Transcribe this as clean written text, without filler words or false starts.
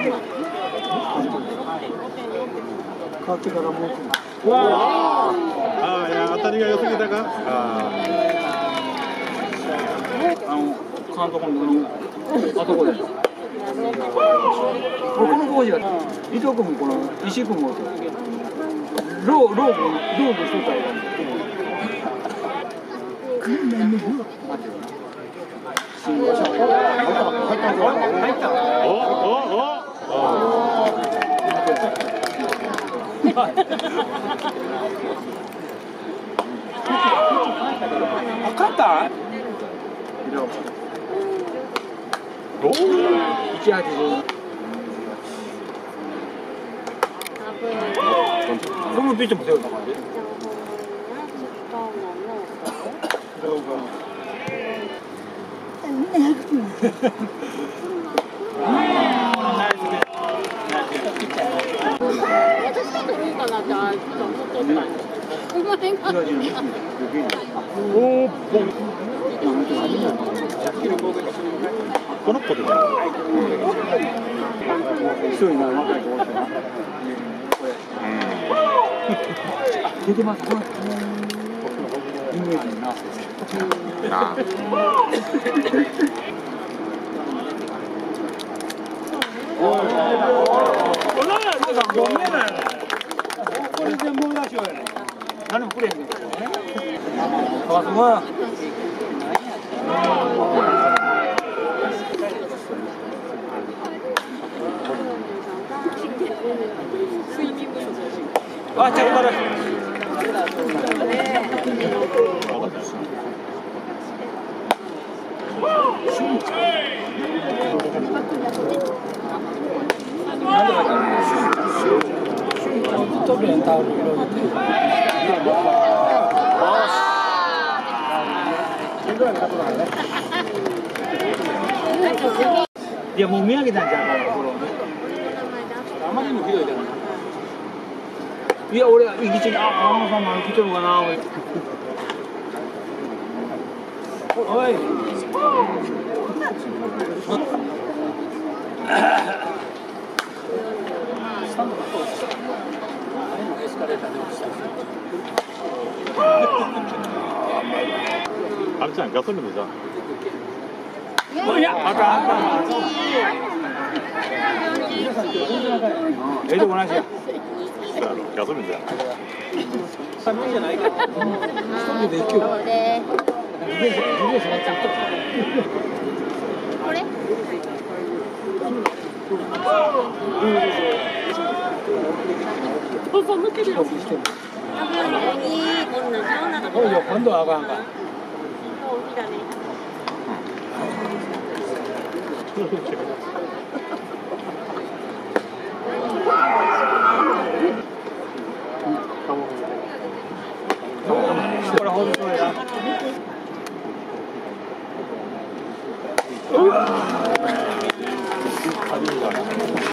わってからもう。 ああ、いや、当たりが良すぎたか。 監督のに、あそこで。この工事が、伊藤君もこの石井君も。ローブしとったら。勝った？180。そのピッチも強いかも。 この子で。 一人の若い子が。出てます。有名人な。これ全部出しようやね。何もくれへんねん。あ、すごい。あ、ちゃうから。いや、もう見上げたんじゃん、これ。あまりにもひどいから。いや、俺、行き過ぎ、あ、天野さんも来てるかな。おい。 あれちゃん、ガソリンでじゃん。 いや、あかん。ええとこなしや。 ガソリンじゃん。 寒いじゃないか。一人で行くよ。これ。今度はあかんか。大きいだね。